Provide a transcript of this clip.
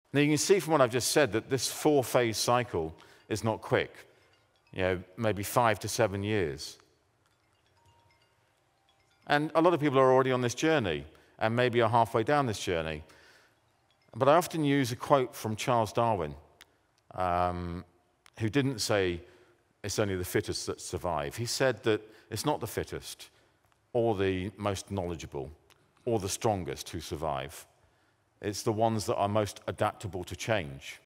Now, you can see from what I've just said that this 4-phase cycle is not quick, maybe 5 to 7 years. And a lot of people are already on this journey and maybe are halfway down this journey. But I often use a quote from Charles Darwin, who didn't say it's only the fittest that survive. He said that it's not the fittest or the most knowledgeable or the strongest who survive. It's the ones that are most adaptable to change.